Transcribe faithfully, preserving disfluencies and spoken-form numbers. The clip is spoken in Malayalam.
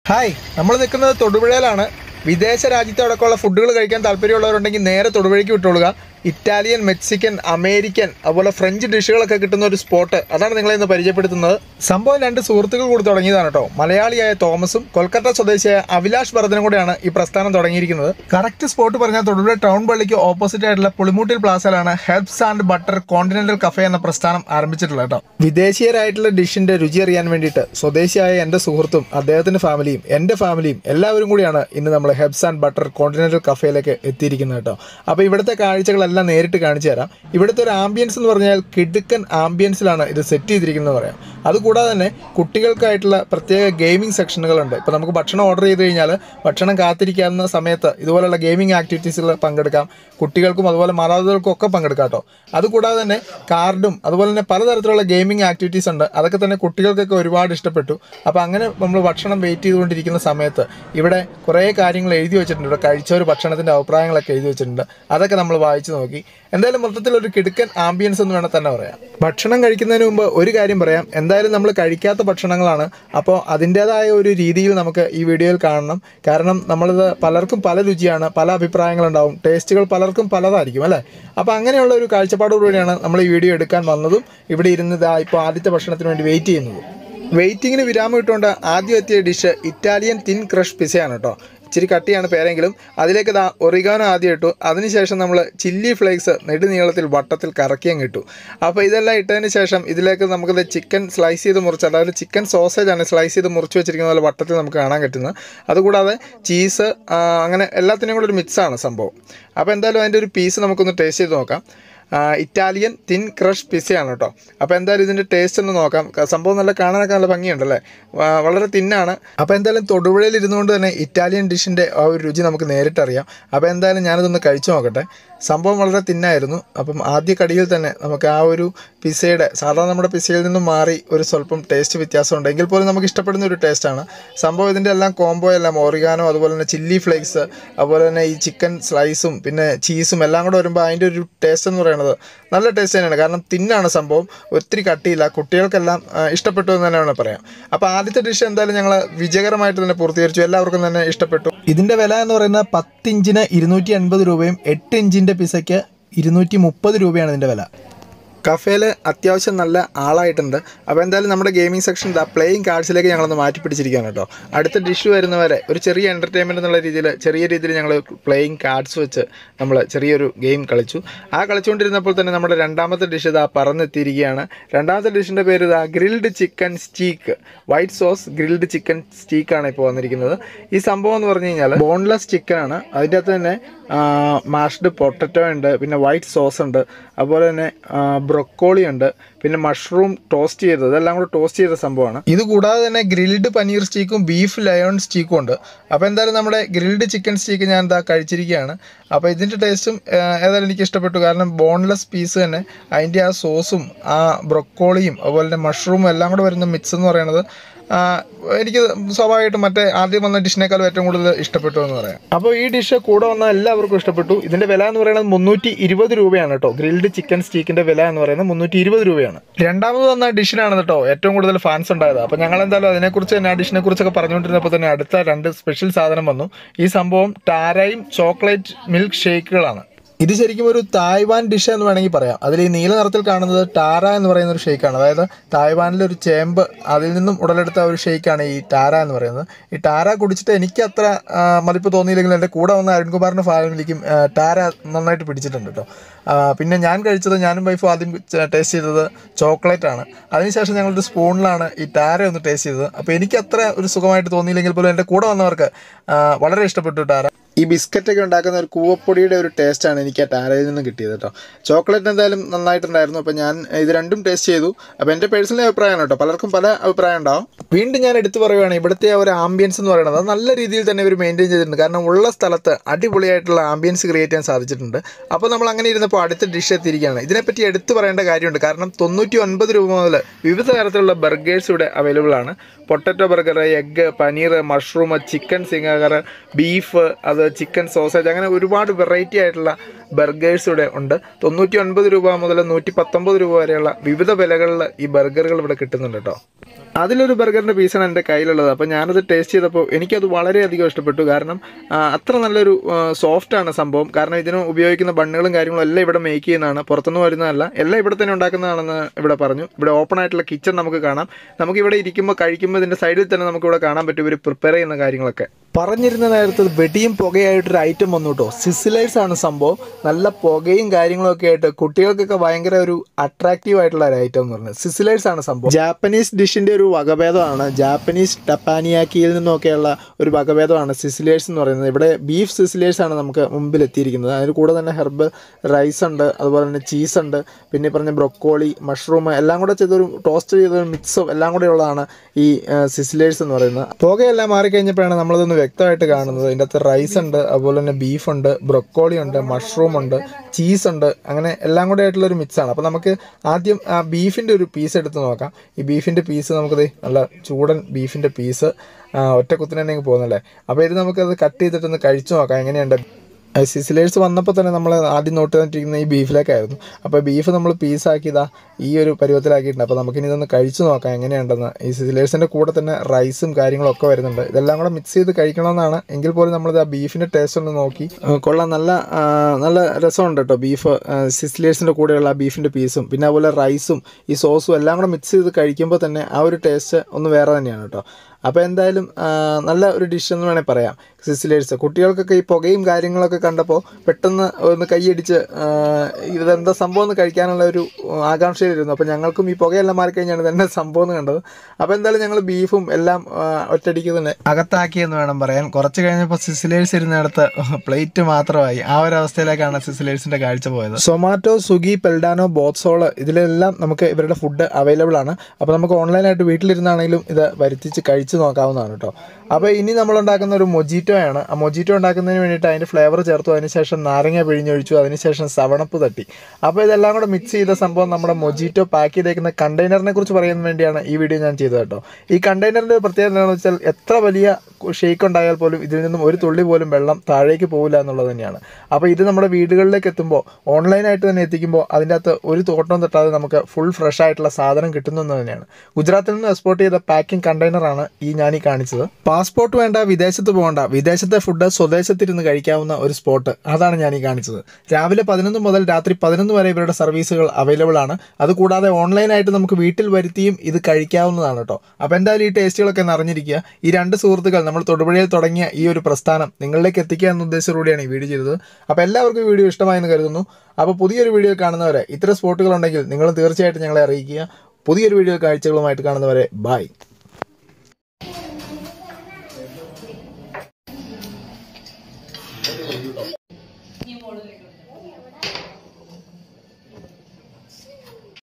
ഹായ്, നമ്മൾ നിൽക്കുന്നത് തൊടുപുഴയിലാണ്. വിദേശ രാജ്യത്തടക്കമുള്ള ഫുഡുകൾ കഴിക്കാൻ താല്പര്യമുള്ളവരുണ്ടെങ്കിൽ നേരെ തൊടുപുഴയ്ക്ക് വിട്ടുകൊള്ളുക. ഇറ്റാലിയൻ, മെക്സിക്കൻ, അമേരിക്കൻ അതുപോലെ ഫ്രഞ്ച് ഡിഷുകളൊക്കെ കിട്ടുന്ന ഒരു സ്പോട്ട്, അതാണ് നിങ്ങളെ ഇന്ന് പരിചയപ്പെടുത്തുന്നത്. സംഭവം രണ്ട് സുഹൃത്തുക്കൾ കൂടി തുടങ്ങിയതാണ് കേട്ടോ. മലയാളിയായ തോമസും കൊൽക്കത്ത സ്വദേശിയായ അഭിലാഷ് ഭരതനും കൂടെയാണ് ഈ പ്രസ്ഥാനം തുടങ്ങിയിരിക്കുന്നത്. കറക്റ്റ് സ്പോട്ട് പറഞ്ഞാൽ തൊടുപുഴ ടൗൺ പള്ളിക്ക് ഓപ്പോസിറ്റ് ആയിട്ടുള്ള പുളിമൂട്ടിൽ പ്ലാസയിലാണ് herbs and butter continental cafe എന്ന പ്രസ്ഥാനം ആരംഭിച്ചിട്ടുള്ളത് കേട്ടോ. വിദേശീയരായിട്ടുള്ള ഡിഷിന്റെ രുചി അറിയാൻ വേണ്ടിയിട്ട് സ്വദേശിയായ എൻ്റെ സുഹൃത്തും അദ്ദേഹത്തിന്റെ ഫാമിലിയും എൻ്റെ ഫാമിലിയും എല്ലാവരും കൂടിയാണ് ഇന്ന് നമ്മൾ ഹെർബ്സ് ആൻഡ് ബട്ടർ കോണ്ടിനെന്റൽ കഫേയിലേക്ക് എത്തിയിരിക്കുന്നത് കേട്ടോ. അപ്പോൾ ഇവിടുത്തെ കാഴ്ചകളെല്ലാം നേരിട്ട് കാണിച്ചു തരാം. ഇവിടുത്തെ ഒരു ആംബിയൻസ് എന്ന് പറഞ്ഞാൽ കിടുക്കൻ ആംബിയൻസിലാണ് ഇത് സെറ്റ് ചെയ്തിരിക്കുന്നത് പറയാം. അതുകൂടാതെ തന്നെ കുട്ടികൾക്കായിട്ടുള്ള പ്രത്യേക ഗെയിമിംഗ് സെക്ഷനുകളുണ്ട്. ഇപ്പോൾ നമുക്ക് ഭക്ഷണം ഓർഡർ ചെയ്ത് കഴിഞ്ഞാൽ ഭക്ഷണം കാത്തിരിക്കാവുന്ന സമയത്ത് ഇതുപോലുള്ള ഗെയിമിംഗ് ആക്ടിവിറ്റീസിൽ പങ്കെടുക്കാം. കുട്ടികൾക്കും അതുപോലെ മാതാപിതാക്കൾക്കും ഒക്കെ പങ്കെടുക്കാം കേട്ടോ. അതുകൂടാതെ തന്നെ കാർഡും അതുപോലെ തന്നെ പലതരത്തിലുള്ള ഗെയിമിംഗ് ആക്ടിവിറ്റീസ് ഉണ്ട്. അതൊക്കെ തന്നെ കുട്ടികൾക്കൊക്കെ ഒരുപാട് ഇഷ്ടപ്പെട്ടു. അപ്പോൾ അങ്ങനെ നമ്മൾ ഭക്ഷണം വെയിറ്റ് ചെയ്തുകൊണ്ടിരിക്കുന്ന സമയത്ത് ഇവിടെ കുറേ കാര്യങ്ങൾ എഴുതി വെച്ചിട്ടുണ്ട്. ഇവിടെ കഴിച്ച ഒരു ഭക്ഷണത്തിൻ്റെ അഭിപ്രായങ്ങളൊക്കെ എഴുതി വെച്ചിട്ടുണ്ട്. അതൊക്കെ നമ്മൾ വായിച്ചു നോക്കി. എന്തായാലും മൊത്തത്തിൽ ഒരു കിടുക്കൻ ആംബിയൻസ് എന്ന് വേണം തന്നെ പറയാം. ഭക്ഷണം കഴിക്കുന്നതിന് മുമ്പ് ഒരു കാര്യം പറയാം. എന്തായാലും നമ്മൾ കഴിക്കാത്ത ഭക്ഷണങ്ങളാണ്. അപ്പോൾ അതിൻ്റേതായ ഒരു രീതിയിൽ നമുക്ക് ഈ വീഡിയോയിൽ കാണണം. കാരണം നമ്മളിത് പലർക്കും പല രുചിയാണ്, പല അഭിപ്രായങ്ങളുണ്ടാവും, ടേസ്റ്റുകൾ പലർക്കും പലതായിരിക്കും അല്ലേ. അപ്പോൾ അങ്ങനെയുള്ള ഒരു കാഴ്ചപ്പാടോടുകൂടിയാണ് നമ്മൾ ഈ വീഡിയോ എടുക്കാൻ വന്നതും ഇവിടെ ഇരുന്നതാ ഇപ്പോൾ ആദ്യത്തെ ഭക്ഷണത്തിന് വേണ്ടി വെയിറ്റ് ചെയ്യുന്നത്. വെയിറ്റിങ്ങിന് വിരാമം ഇട്ടുകൊണ്ട് ആദ്യം എത്തിയ ഡിഷ് ഇറ്റാലിയൻ തിൻ ക്രഷ് പിസയാണ് കേട്ടോ. ഇച്ചിരി കട്ടിയാണ് പേരെങ്കിലും. അതിലേക്ക് ദാ ഒറിഗാനോ ആദ്യം ഇട്ടു. അതിനുശേഷം നമ്മൾ ചില്ലി ഫ്ലേക്സ് നെടുനീളത്തിൽ വട്ടത്തിൽ കറക്കിയും കിട്ടു. അപ്പോൾ ഇതെല്ലാം ഇട്ടതിന് ശേഷം ഇതിലേക്ക് നമുക്കത് ചിക്കൻ സ്ലൈസ് ചെയ്ത് മുറിച്ച്, അതായത് ചിക്കൻ സോസേജാണ് സ്ലൈസ് ചെയ്ത് മുറിച്ച് വെച്ചിരിക്കുന്ന പോലെ വട്ടത്തിൽ നമുക്ക് കാണാൻ പറ്റുന്നത്. അതുകൂടാതെ ചീസ്, അങ്ങനെ എല്ലാത്തിനും കൂടെ ഒരു മിക്സാണ് സംഭവം. അപ്പോൾ എന്തായാലും അതിൻ്റെ ഒരു പീസ് നമുക്കൊന്ന് ടേസ്റ്റ് ചെയ്ത് നോക്കാം. ഇറ്റാലിയൻ തിൻ ക്രഷ് പിസയാണ് കേട്ടോ. അപ്പോൾ എന്തായാലും ഇതിൻ്റെ ടേസ്റ്റ് ഒന്ന് നോക്കാം. സംഭവം നല്ല കാണാനൊക്കെ നല്ല ഭംഗിയുണ്ടല്ലേ, വളരെ തിന്നാണ്. അപ്പോൾ എന്തായാലും തൊടുപുഴയിൽ ഇരുന്നുകൊണ്ട് തന്നെ ഇറ്റാലിയൻ ഡിഷിൻ്റെ ആ ഒരു രുചി നമുക്ക് നേരിട്ടറിയാം. അപ്പോൾ എന്തായാലും ഞാനിതൊന്ന് കഴിച്ചു നോക്കട്ടെ. സംഭവം വളരെ തിന്നായിരുന്നു. അപ്പം ആദ്യ കടിയിൽ തന്നെ നമുക്ക് ആ ഒരു പിസയുടെ, സാധാരണ നമ്മുടെ പിസയിൽ നിന്നും മാറി ഒരു സ്വല്പം ടേസ്റ്റ് വ്യത്യാസമുണ്ട്. എങ്കിൽ പോലും നമുക്ക് ഇഷ്ടപ്പെടുന്ന ഒരു ടേസ്റ്റാണ് സംഭവം. ഇതിൻ്റെ എല്ലാം കോംബോ എല്ലാം ഓറിഗാനോ അതുപോലെ തന്നെ ചില്ലി ഫ്ലേക്സ് അതുപോലെ തന്നെ ഈ ചിക്കൻ സ്ലൈസും പിന്നെ ചീസും എല്ലാം കൂടെ വരുമ്പോൾ അതിൻ്റെ ഒരു ടേസ്റ്റ് എന്ന് പറയുന്നത് നല്ല ടേസ്റ്റ് തന്നെയാണ്. കാരണം തിന്നാണ് സംഭവം, ഒത്തിരി കട്ടിയില്ല, കുട്ടികൾക്കെല്ലാം ഇഷ്ടപ്പെട്ടു എന്ന് തന്നെ വേണം പറയാം. അപ്പോൾ ആദ്യത്തെ ഡിഷ് എന്തായാലും ഞങ്ങൾ വിജയകരമായിട്ട് തന്നെ പൂർത്തീകരിച്ചു. എല്ലാവർക്കും തന്നെ ഇഷ്ടപ്പെട്ടു. ഇതിൻ്റെ വില എന്ന് പറയുന്നത് പത്ത് ഇഞ്ചിന് ഇരുന്നൂറ്റി അൻപത് രൂപയും എട്ട് ഇഞ്ചിൻ്റെ പിസയ്ക്ക് ഇരുന്നൂറ്റി മുപ്പത് രൂപയാണ് ഇതിൻ്റെ വില. കഫേയിൽ അത്യാവശ്യം നല്ല ആളായിട്ടുണ്ട്. അപ്പോൾ എന്തായാലും നമ്മുടെ ഗെയിമിംഗ് സെക്ഷൻ ദ പ്ലേയിങ് കാർഡ്സിലേക്ക് ഞങ്ങളൊന്ന് മാറ്റി പിടിച്ചിരിക്കുകയാണ് കേട്ടോ. അടുത്ത ഡിഷ് വരുന്നവരെ ഒരു ചെറിയ എൻ്റർടൈൻമെൻറ്റ് എന്നുള്ള രീതിയിൽ ചെറിയ രീതിയിൽ ഞങ്ങൾ പ്ലേയിങ് കാർഡ്സ് വെച്ച് നമ്മൾ ചെറിയൊരു ഗെയിം കളിച്ചു. ആ കളിച്ചുകൊണ്ടിരുന്നപ്പോൾ തന്നെ നമ്മുടെ രണ്ടാമത്തെ ഡിഷ് ഇതാ പറന്നെത്തിയിരിക്കുകയാണ്. രണ്ടാമത്തെ ഡിഷിൻ്റെ പേര് ഇതാ grilled chicken steak, white sauce grilled chicken സ്റ്റീക്കാണ് ഇപ്പോൾ വന്നിരിക്കുന്നത്. ഈ സംഭവം എന്ന് പറഞ്ഞു കഴിഞ്ഞാൽ ബോൺലെസ് ചിക്കനാണ്. അതിൻ്റെ അകത്ത് തന്നെ മാഷ്ഡ് പൊട്ടറ്റോ ഉണ്ട്, പിന്നെ വൈറ്റ് സോസ് ഉണ്ട്, അതുപോലെ തന്നെ ബ്രൊക്കോളി ഉണ്ട്, പിന്നെ മഷ്റൂം ടോസ്റ്റ് ചെയ്തത്, ഇതെല്ലാം കൂടെ ടോസ്റ്റ് ചെയ്ത സംഭവമാണ്. ഇത് കൂടാതെ തന്നെ ഗ്രിൽഡ് പനീർ സ്റ്റീക്കും ബീഫ് ലയോൺ സ്റ്റീക്കും ഉണ്ട്. അപ്പോൾ എന്തായാലും നമ്മുടെ ഗ്രിൽഡ് ചിക്കൻ സ്റ്റീക്ക് ഞാൻ എന്താ കഴിച്ചിരിക്കുകയാണ്. അപ്പോൾ ഇതിൻ്റെ ടേസ്റ്റും ഏതായാലും എനിക്ക് ഇഷ്ടപ്പെട്ടു. കാരണം ബോൺലെസ് പീസ് തന്നെ അതിൻ്റെ ആ സോസും ആ ബ്രൊക്കോളിയും അതുപോലെ തന്നെ മഷ്റൂമും എല്ലാം കൂടെ വരുന്ന മിക്സ് എന്ന് പറയുന്നത് എനിക്ക് സ്വാഭാവികമായിട്ടും മറ്റേ ആദ്യം വന്ന ഡിഷിനേക്കാളും ഏറ്റവും കൂടുതൽ ഇഷ്ടപ്പെട്ടു എന്ന് പറയാം. അപ്പോൾ ഈ ഡിഷ് കൂടെ വന്ന എല്ലാവർക്കും ഇഷ്ടപ്പെട്ടു. ഇതിൻ്റെ വില എന്ന് പറയുന്നത് മുന്നൂറ്റി ഇരുപത് രൂപയാണ് കേട്ടോ. ഗ്രിൽഡ് ചിക്കൻ സ്റ്റീക്കിൻ്റെ വില എന്ന് പറയുന്നത് മുന്നൂറ്റി ഇരുപത് രൂപയാണ്. രണ്ടാമത് വന്ന ഡിഷിനാണ് കേട്ടോ ഏറ്റവും കൂടുതൽ ഫാൻസ് ഉണ്ടായത്. അപ്പോൾ ഞങ്ങൾ എന്തായാലും അതിനെക്കുറിച്ച് തന്നെ ആ ഡിഷിനെ കുറിച്ചൊക്കെ പറഞ്ഞുകൊണ്ടിരുന്നപ്പോൾ തന്നെ അടുത്ത രണ്ട് സ്പെഷ്യൽ സാധനം വന്നു. ഈ സംഭവം ടാരയും ചോക്ലേറ്റ് മിൽക്ക് ഷേക്കുകളാണ്. ഇത് ശരിക്കും ഒരു തായ്വാൻ ഡിഷ് എന്ന് വേണമെങ്കിൽ പറയാം. അതിൽ ഈ നീല നിറത്തിൽ കാണുന്നത് ടാര എന്ന് പറയുന്ന ഒരു ഷേക്കാണ്. അതായത് തായ്വാനിലെ ഒരു ചേമ്പ്, അതിൽ നിന്നും ഉടലെടുത്ത ഒരു ഷേക്കാണ് ഈ ടാര എന്ന് പറയുന്നത്. ഈ ടാര കുടിച്ചിട്ട് എനിക്ക് അത്ര മതിപ്പ് തോന്നിയില്ലെങ്കിലും എൻ്റെ കൂടെ വന്ന അരുൺകുമാറിൻ്റെ ഫാമിലിക്കും ടാര നന്നായിട്ട് പിടിച്ചിട്ടുണ്ട് കേട്ടോ. പിന്നെ ഞാൻ കഴിച്ചത്, ഞാനും വൈഫും ആദ്യം ടേസ്റ്റ് ചെയ്തത് ചോക്ലേറ്റ് ആണ്. അതിനുശേഷം ഞങ്ങളൊരു സ്പൂണിലാണ് ഈ ടാര ഒന്ന് ടേസ്റ്റ് ചെയ്തത്. അപ്പോൾ എനിക്ക് അത്ര ഒരു സുഖമായിട്ട് തോന്നിയില്ലെങ്കിൽ പോലും എൻ്റെ കൂടെ വന്നവർക്ക് വളരെ ഇഷ്ടപ്പെട്ടു ടാര. ഈ ബിസ്ക്കറ്റൊക്കെ ഉണ്ടാക്കുന്ന ഒരു കൂവപ്പൊടിയുടെ ഒരു ടേസ്റ്റാണ് എനിക്ക് ആ ടാരയിൽ നിന്ന് കിട്ടിയത് കേട്ടോ. ചോക്ലേറ്റ് എന്തായാലും നന്നായിട്ടുണ്ടായിരുന്നു. അപ്പോൾ ഞാൻ ഇത് രണ്ടും ടേസ്റ്റ് ചെയ്തു. അപ്പോൾ എൻ്റെ പേഴ്സണൽ അഭിപ്രായമാണ് കേട്ടോ, പലർക്കും പല അഭിപ്രായം ഉണ്ടാവും. വീണ്ടും ഞാൻ എടുത്തു പറയുകയാണ്, ഇവിടുത്തെ ഒരു ആംബിയൻസ് എന്ന് പറയുന്നത് അത് നല്ല രീതിയിൽ തന്നെ ഇവർ മെയിൻറ്റെയിൻ ചെയ്തിട്ടുണ്ട്. കാരണം ഉള്ള സ്ഥലത്ത് അടിപൊളിയായിട്ടുള്ള ആംബിയൻസ് ക്രിയേറ്റ് ചെയ്യാൻ സാധിച്ചിട്ടുണ്ട്. അപ്പോൾ നമ്മൾ അങ്ങനെ ഇരുന്നപ്പോൾ അടുത്ത ഡിഷ് എത്തിയിരിക്കുകയാണ്. ഇതിനെപ്പറ്റി എടുത്തു പറയേണ്ട കാര്യമുണ്ട്. കാരണം തൊണ്ണൂറ്റി ഒൻപത് രൂപ മുതൽ വിവിധ തരത്തിലുള്ള ബർഗേഴ്സ് ഇവിടെ അവൈലബിൾ ആണ്. Potato burger, egg, paneer, mushroom, chicken zinger, beef, അത് ചിക്കൻ സോസേജ്, അങ്ങനെ ഒരുപാട് വെറൈറ്റി ആയിട്ടുള്ള ബർഗേഴ്സ് ഇവിടെ ഉണ്ട്. തൊണ്ണൂറ്റി ഒൻപത് രൂപ മുതൽ നൂറ്റി പത്തൊമ്പത് രൂപ വരെയുള്ള വിവിധ വിലകളിൽ ഈ ബർഗറുകൾ ഇവിടെ കിട്ടുന്നുണ്ട് കേട്ടോ. അതിലൊരു ബർഗറിൻ്റെ പീസാണ് എൻ്റെ കയ്യിലുള്ളത്. അപ്പോൾ ഞാനത് ടേസ്റ്റ് ചെയ്തപ്പോൾ എനിക്കത് വളരെയധികം ഇഷ്ടപ്പെട്ടു. കാരണം അത്ര നല്ലൊരു സോഫ്റ്റാണ് സംഭവം. കാരണം ഇതിന് ഉപയോഗിക്കുന്ന ബണ്ണുകളും കാര്യങ്ങളും എല്ലാം ഇവിടെ മേക്ക് ചെയ്യുന്നതാണ്, പുറത്തുനിന്ന് വരുന്നതല്ല, എല്ലാം ഇവിടെ തന്നെ ഉണ്ടാക്കുന്നതാണെന്ന് ഇവിടെ പറഞ്ഞു. ഇവിടെ ഓപ്പൺ ആയിട്ടുള്ള കിച്ചൺ നമുക്ക് കാണാം. നമുക്കിവിടെ ഇരിക്കുമ്പോൾ കഴിക്കുമ്പോൾ ഇതിൻ്റെ സൈഡിൽ തന്നെ നമുക്കിവിടെ കാണാൻ പറ്റും ഇവർ പ്രിപ്പയർ ചെയ്യുന്ന കാര്യങ്ങളൊക്കെ. പറഞ്ഞിരുന്ന നേരത്ത് വെടിയും പുകയായിട്ടൊരു ഐറ്റം വന്നു കേട്ടോ. സിസിലേഴ്സ് ആണ് സംഭവം. നല്ല പുകയും കാര്യങ്ങളൊക്കെ ആയിട്ട് കുട്ടികൾക്കൊക്കെ ഭയങ്കര ഒരു അട്രാക്റ്റീവ് ആയിട്ടുള്ള ഒരു ഐറ്റം എന്ന് പറയുന്നത് സിസിലേഴ്സ് ആണ് സംഭവം. ജാപ്പനീസ് ഡിഷിൻ്റെ ഒരു വകഭേദമാണ്. ജാപ്പനീസ് ടപ്പാനിയാക്കിയിൽ നിന്നൊക്കെയുള്ള ഒരു വകഭേദമാണ് സിസിലേഴ്സ് എന്ന് പറയുന്നത്. ഇവിടെ ബീഫ് സിസിലേഴ്സ് ആണ് നമുക്ക് മുമ്പിൽ എത്തിയിരിക്കുന്നത്. അതിന് കൂടെ തന്നെ ഹെർബ് റൈസ് ഉണ്ട്, അതുപോലെ തന്നെ ചീസ് ഉണ്ട്, പിന്നെ പറഞ്ഞ ബ്രൊക്കോളി, മഷ്റൂം എല്ലാം കൂടെ ചെയ്തൊരു ടോസ്റ്റ് ചെയ്തൊരു മിക്സും എല്ലാം കൂടെ ഉള്ളതാണ് ഈ സിസിലേഴ്സ് എന്ന് പറയുന്നത്. പുകയെല്ലാം മാറിക്കഴിഞ്ഞപ്പോഴാണ് നമ്മളതൊന്ന് വ്യക്തമായിട്ട് കാണുന്നത്. ഇതിൻ്റെ അകത്ത് റൈസ് ഉണ്ട്, അതുപോലെ തന്നെ ബീഫുണ്ട്, ബ്രൊക്കോളി ഉണ്ട്, മഷ്റൂം ഉണ്ട്, ചീസ് ഉണ്ട്, അങ്ങനെ എല്ലാം കൂടെ ആയിട്ടുള്ളൊരു മിക്സാണ്. അപ്പോൾ നമുക്ക് ആദ്യം ആ ബീഫിൻ്റെ ഒരു പീസ് എടുത്ത് നോക്കാം. ഈ ബീഫിൻ്റെ പീസ് നമുക്കത് നല്ല ചൂടൻ ബീഫിൻ്റെ പീസ് ഒറ്റ കുത്തിന് തന്നെ പോകുന്നല്ലേ. അപ്പോൾ ഇത് നമുക്കത് കട്ട് ചെയ്തിട്ടൊന്ന് കഴിച്ചു നോക്കാം എങ്ങനെയുണ്ട്. സിസിലേഴ്സ് വന്നപ്പോൾ തന്നെ നമ്മൾ ആദ്യം നോട്ട് തന്നിട്ടിരിക്കുന്ന ഈ ബീഫിലേക്കായിരുന്നു. അപ്പോൾ ബീഫ് നമ്മൾ പീസാക്കിയതാ ഈ ഒരു പരുവത്തിലാക്കിയിട്ടുണ്ട്. അപ്പോൾ നമുക്കിനി ഇതൊന്ന് കഴിച്ചു നോക്കാം എങ്ങനെയുണ്ടെന്ന്. ഈ സിസിലേഴ്സിൻ്റെ കൂടെ തന്നെ റൈസും കാര്യങ്ങളൊക്കെ വരുന്നുണ്ട്. ഇതെല്ലാം കൂടെ മിക്സ് ചെയ്ത് കഴിക്കണമെന്നാണ്. എങ്കിൽ പോലും നമ്മളിത് ആ ബീഫിൻ്റെ ടേസ്റ്റ് ഒന്ന് നോക്കി കൊള്ളാം. നല്ല നല്ല രസമുണ്ട് കേട്ടോ ബീഫ് സിസിലേഴ്സിൻ്റെ കൂടെയുള്ള ആ ബീഫിൻ്റെ പീസും പിന്നെ അതുപോലെ റൈസും ഈ സോസും എല്ലാം കൂടെ മിക്സ് ചെയ്ത് കഴിക്കുമ്പോൾ തന്നെ ആ ഒരു ടേസ്റ്റ് ഒന്ന് വേറെ തന്നെയാണ് കേട്ടോ. അപ്പോൾ എന്തായാലും നല്ല ഒരു ഡിഷ് എന്ന് വേണമെങ്കിൽ പറയാം സിസിലേഴ്സ്. കുട്ടികൾക്കൊക്കെ ഈ പുകയും കാര്യങ്ങളൊക്കെ കണ്ടപ്പോൾ പെട്ടെന്ന് ഒന്ന് കൈയടിച്ച് ഇതെന്താ സംഭവം എന്ന് കഴിക്കാനുള്ള ഒരു ആകാംക്ഷയിലിരുന്നു. അപ്പോൾ ഞങ്ങൾക്കും ഈ പുകയെല്ലാം മാറിക്കഴിഞ്ഞാണ് ഇതെന്നെ സംഭവം എന്ന് കണ്ടത്. അപ്പോൾ എന്തായാലും ഞങ്ങൾ ബീഫും എല്ലാം ഒറ്റയടിക്ക് തന്നെ അകത്താക്കിയെന്ന് വേണം പറയാൻ. കുറച്ച് കഴിഞ്ഞപ്പോൾ സിസിലേഴ്സ് ഇരുന്നിടത്ത് പ്ലേറ്റ് മാത്രമായി. ആ ഒരു അവസ്ഥയിലേക്കാണ് സിസിലേഴ്സിൻ്റെ കാഴ്ച പോയത്. സൊമാറ്റോ, സ്വിഗ്ഗി, പെൽഡാനോ, ബോത്സോള് ഇതിലെല്ലാം നമുക്ക് ഇവരുടെ ഫുഡ് അവൈലബിൾ ആണ്. അപ്പോൾ നമുക്ക് ഓൺലൈനായിട്ട് വീട്ടിലിരുന്നാണെങ്കിലും ഇത് വരുത്തിച്ച് കഴിച്ച് നോക്കാവുന്നതാണ് കേട്ടോ. അപ്പോൾ ഇനി നമ്മളുണ്ടാക്കുന്ന ഒരു മൊജിറ്റോയാണ്. ആ മൊജിറ്റോ ഉണ്ടാക്കുന്നതിന് വേണ്ടിയിട്ട് അതിൻ്റെ ഫ്ലേവർ ചേർത്തു, അതിനുശേഷം നാരങ്ങ പിഴിഞ്ഞൊഴിച്ചു, അതിനുശേഷം സവണപ്പ് തട്ടി. അപ്പോൾ ഇതെല്ലാം കൂടെ മിക്സ് ചെയ്ത സംഭവം നമ്മുടെ മൊജിറ്റോ പാക്ക് ചെയ്തേക്കുന്ന കണ്ടെയ്നറിനെ കുറിച്ച് പറയാൻ വേണ്ടിയാണ് ഈ വീഡിയോ ഞാൻ ചെയ്തത് കേട്ടോ. ഈ കണ്ടെയ്നറിൻ്റെ പ്രത്യേകത എന്താണെന്ന് വെച്ചാൽ എത്ര വലിയ ഷേക്ക് ഉണ്ടായാൽ പോലും ഇതിൽ നിന്നും ഒരു തുള്ളി പോലും വെള്ളം താഴേക്ക് പോകില്ല എന്നുള്ളത് തന്നെയാണ്. അപ്പോൾ ഇത് നമ്മുടെ വീടുകളിലേക്ക് എത്തുമ്പോൾ ഓൺലൈനായിട്ട് തന്നെ എത്തിക്കുമ്പോൾ അതിൻ്റെ അകത്ത് ഒരു തോട്ടം തട്ടാതെ നമുക്ക് ഫുൾ ഫ്രഷ് ആയിട്ടുള്ള സാധനം കിട്ടുന്നു എന്ന് തന്നെയാണ്. ഗുജറാത്തിൽ നിന്ന് എക്സ്പോർട്ട് ചെയ്ത പാക്കിംഗ് കണ്ടെയ്നറാണ് ഈ ഞാൻ ഈ കാണിച്ചത്. പാസ്പോർട്ട് വേണ്ട, വിദേശത്ത് പോകണ്ട, വിദേശത്തെ ഫുഡ് സ്വദേശത്തിരുന്ന് കഴിക്കാവുന്ന ഒരു സ്പോട്ട്, അതാണ് ഞാൻ ഈ കാണിച്ചത്. രാവിലെ പതിനൊന്ന് മുതൽ രാത്രി പതിനൊന്ന് വരെ ഇവരുടെ സർവീസുകൾ അവൈലബിൾ ആണ്. അതുകൂടാതെ ഓൺലൈനായിട്ട് നമുക്ക് വീട്ടിൽ വരുത്തിയും ഇത് കഴിക്കാവുന്നതാണ് കേട്ടോ. അപ്പോൾ എന്തായാലും ഈ ടേസ്റ്റുകളൊക്കെ നിറഞ്ഞിരിക്കുക. ഈ രണ്ട് സുഹൃത്തുക്കൾ നമ്മൾ തൊടുപുഴയിൽ തുടങ്ങിയ ഈ ഒരു പ്രസ്ഥാനം നിങ്ങളിലേക്ക് എത്തിക്കുക എന്ന ഉദ്ദേശത്തോടെയാണ് ഈ വീഡിയോ ചെയ്തത്. അപ്പോൾ എല്ലാവർക്കും ഈ വീഡിയോ ഇഷ്ടമായെന്ന് കരുതുന്നു. അപ്പോൾ പുതിയൊരു വീഡിയോ കാണുന്നവരെ ഇത്തരം സ്പോട്ടുകളുണ്ടെങ്കിൽ നിങ്ങൾ തീർച്ചയായിട്ടും ഞങ്ങളെ അറിയിക്കുക. പുതിയൊരു വീഡിയോ കാഴ്ചകളുമായിട്ട് കാണുന്നവരെ ബൈ.